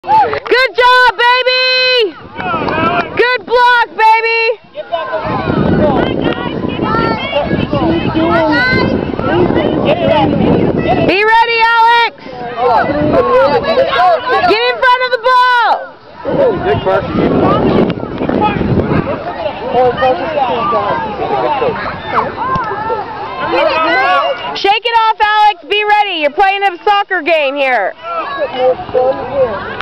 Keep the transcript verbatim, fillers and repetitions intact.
Good job, baby! Good block, baby! Be ready, Alex! Get in front of the ball! Good question. Shake it off, Alex. Be ready. You're playing a soccer game here.